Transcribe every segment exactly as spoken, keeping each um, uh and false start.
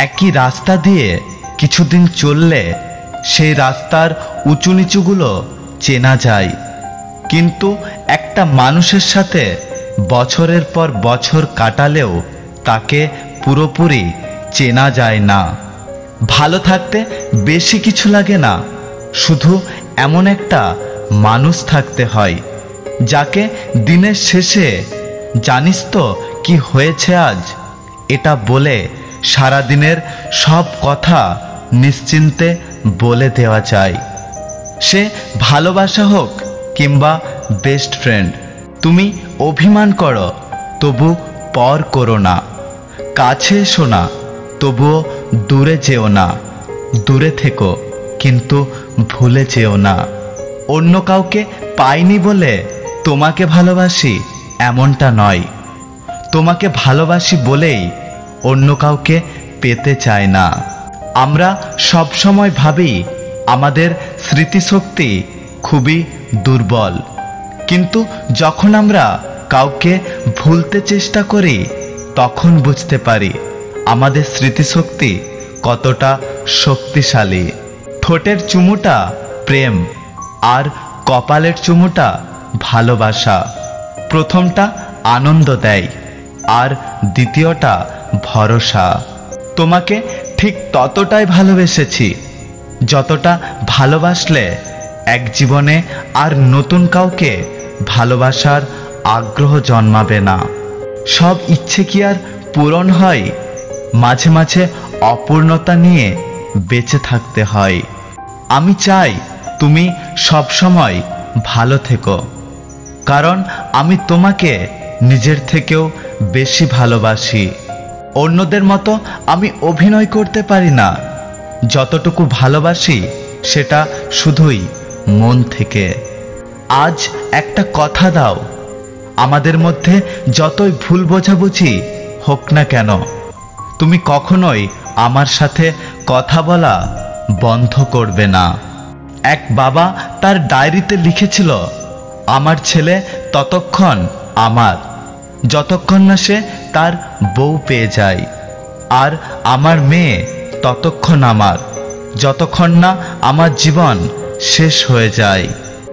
একই রাস্তা দিয়ে কিছুদিন চললে সেই রাস্তার উঁচু নিচুগুলো চেনা যায়, কিন্তু একটা মানুষের সাথে বছরের পর বছর কাটালেও তাকে পুরোপুরি চেনা যায় না। ভালো থাকতে বেশি কিছু লাগে না, শুধু এমন একটা মানুষ থাকতে হয় যাকে দিনের শেষে জানিস তো কি হয়েছে আজ, এটা বলে সারা দিনের সব কথা নিশ্চিন্তে বলে দেওয়া যায়। সে ভালোবাসা হোক কিংবা বেস্ট ফ্রেন্ড। তুমি অভিমান করো তবু পর করো না, কাছে এসো না তবুও দূরে যেও না, দূরে থেকো কিন্তু ভুলে যেও না। অন্য কাউকে পাইনি বলে তোমাকে ভালোবাসি এমনটা নয়, তোমাকে ভালোবাসি বলেই অন্য কাউকে পেতে চায় না। আমরা সব সময় ভাবি আমাদের স্মৃতিশক্তি খুবই দুর্বল, কিন্তু যখন আমরা কাউকে ভুলতে চেষ্টা করি তখন বুঝতে পারি আমাদের স্মৃতিশক্তি কতটা শক্তিশালী। ঠোঁটের চুমুটা প্রেম আর কপালের চুমুটা ভালোবাসা। প্রথমটা আনন্দ দেয় আর দ্বিতীয়টা ভরসা। তোমাকে ঠিক ততটাই ভালোবেসেছি যতটা ভালোবাসলে এক জীবনে আর নতুন কাউকে ভালোবাসার আগ্রহ জন্মাবে না। সব ইচ্ছে কি আর পূরণ হয়? মাঝে মাঝে অপূর্ণতা নিয়ে বেঁচে থাকতে হয়। আমি চাই তুমি সব সময় ভালো থেকো, কারণ আমি তোমাকে নিজের থেকেও বেশি ভালোবাসি। অন্যদের মতো আমি অভিনয় করতে পারি না, যতটুকু ভালোবাসি সেটা শুধুই মন থেকে। আজ একটা কথা দাও, আমাদের মধ্যে যতই ভুল বোঝাবুঝি হোক না কেন তুমি কখনোই আমার সাথে কথা বলা বন্ধ করবে না। এক বাবা তার ডায়েরিতে লিখেছিল, আমার ছেলে ততক্ষণ আমার যতক্ষণ না সে তার বউ পেয়ে যায়, আর আমার মেয়ে ততক্ষণ আমার যতক্ষণ না আমার জীবন শেষ হয়ে যায়।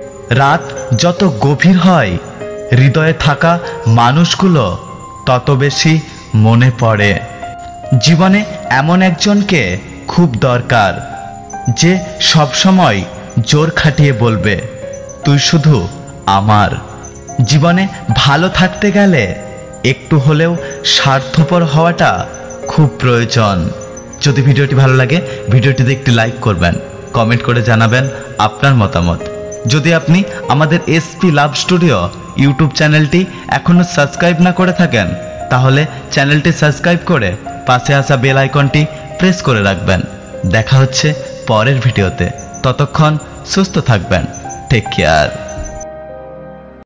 রাত যত গভীর হয় হৃদয়ে থাকা মানুষগুলো তত বেশি মনে পড়ে। জীবনে এমন একজনকে খুব দরকার যে সবসময় জোর খাটিয়ে বলবে তুই শুধু আমার। জীবনে ভালো থাকতে গেলে একটু হলেও স্বার্থপর হওয়াটা খুব প্রয়োজন। যদি ভিডিওটি ভালো লাগে ভিডিওটিতে একটি লাইক করবেন, কমেন্ট করে জানাবেন আপনার মতামত। যদি আপনি আমাদের এসপি লাভ স্টুডিও ইউটিউব চ্যানেলটি এখনো সাবস্ক্রাইব না করে থাকেন তাহলে চ্যানেলটি সাবস্ক্রাইব করে পাশে আসা বেল আইকনটি প্রেস করে রাখবেন। দেখা হচ্ছে পরের ভিডিওতে, ততক্ষণ সুস্থ থাকবেন। Take care.